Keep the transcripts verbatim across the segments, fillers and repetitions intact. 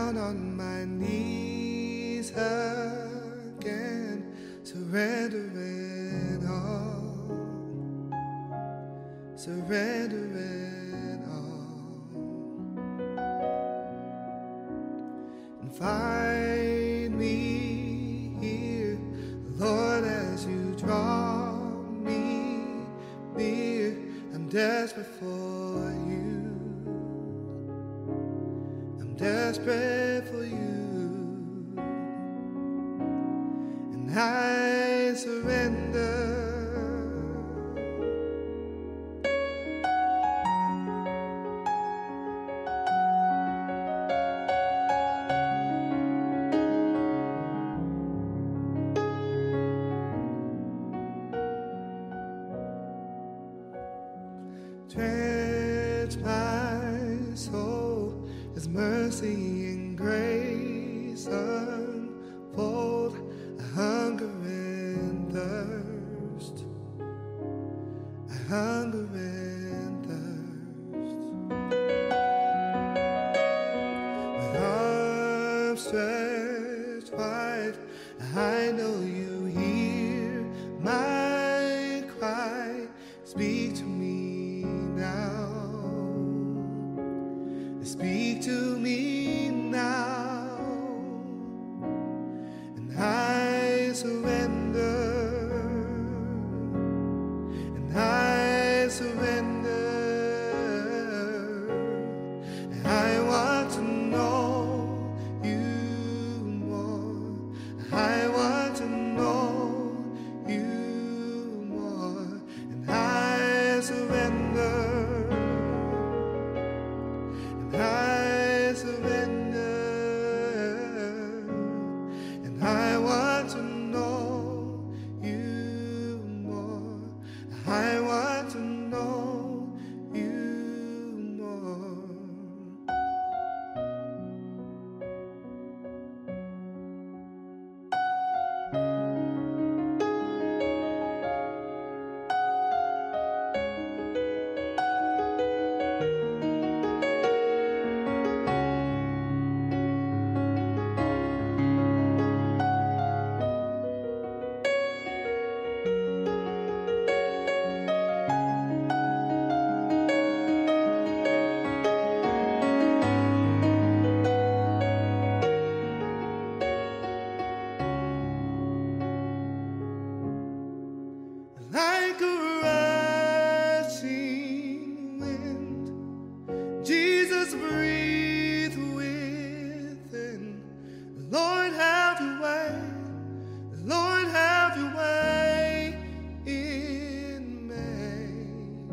down on my knees again, surrendering all, surrendering all, and find me here, Lord, as you draw me near. I'm desperate for you, I'm desperate for you, and I surrender. Drench my soul as mercy and grace unfold. I hunger and thirst, I hunger and thirst. With arms stretched wide, I know you hear my cry. Speak to me now, speak to me now, and I surrender, and I surrender, and I want to know you more, I want to know you more, and I surrender. I surrender, and I want to know you more. I want to know you more. Like a rushing wind, Jesus, breathe within. Lord, have your way, Lord, have your way in me.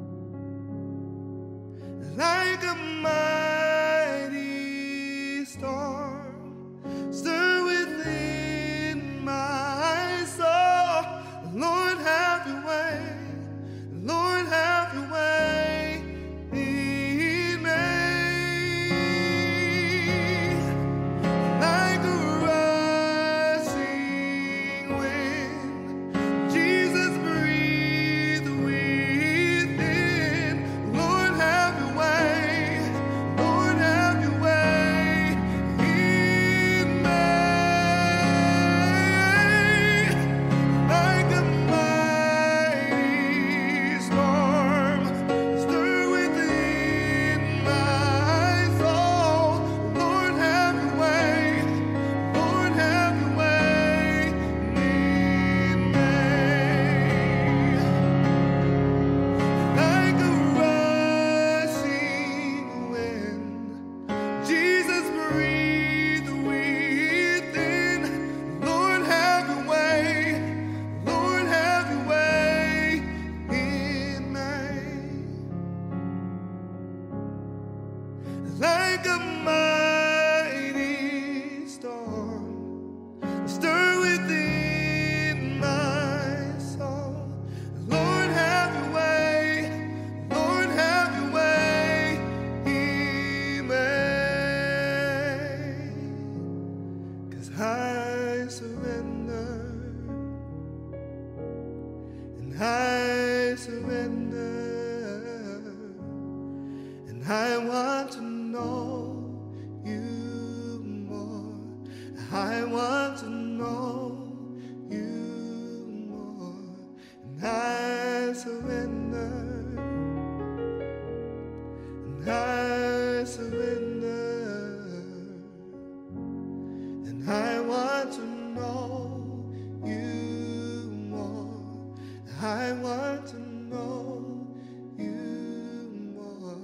Like a mighty storm, stir within my soul. Lord, have your way, Lord, have your way in me. Like a rushing wind, Jesus, breathe within. Lord, have your way, Lord, have your way in me. Like a mighty storm, stir within my soul. Lord, have your way, Lord, have your way in me. Like a rushing wind, Jesus, breathe within. Lord, have your way, Lord, have your way in me. Like a mighty storm, stir within my soul. Lord, have your way, Lord, have your way in me. 'Cause I surrender, and I surrender, and I want to know you I want to know you more, and I surrender, and I surrender, and I want to know you more, I want to know you more.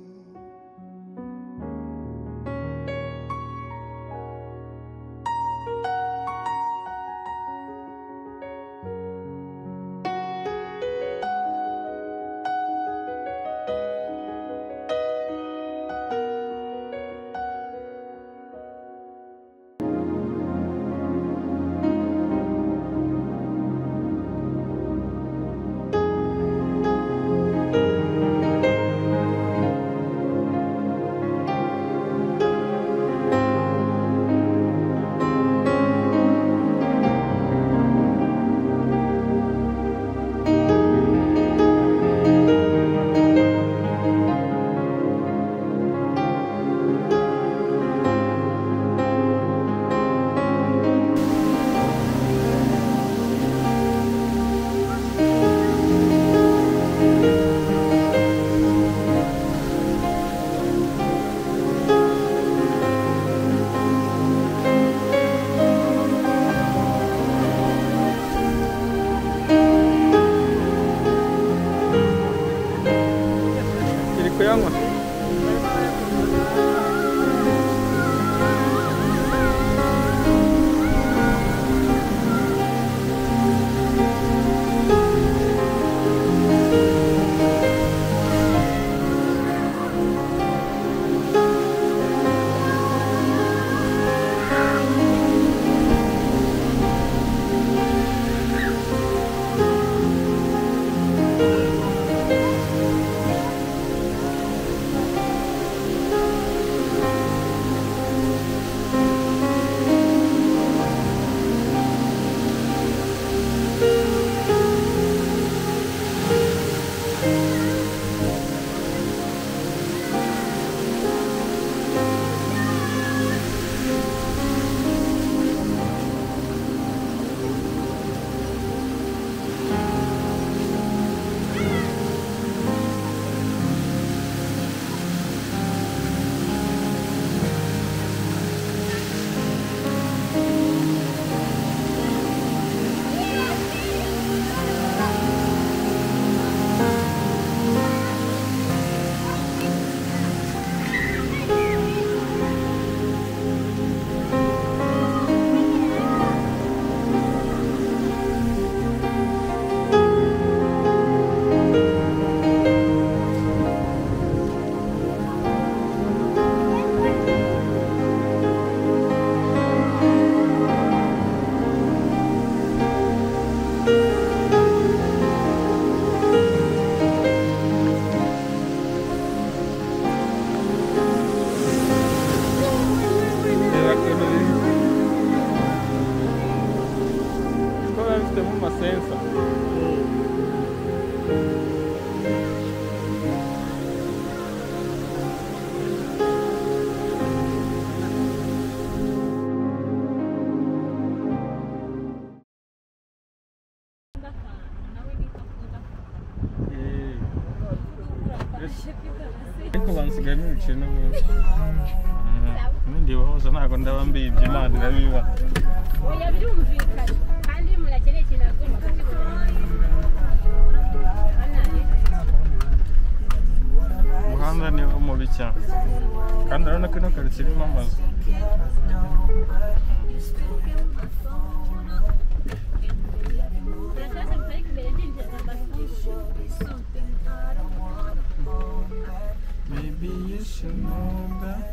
ariko bansigaye n'ibiciro n'ubundi ndiba hose ntabwo ndaba mbibye Imana irabiba oya byumvikana kandi murakeneye ikintu agomba kukigura umuhanda ni mubi cyane kandi urabona ko ino karitsiye irimo amazu Maybe you should know that.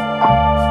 Thank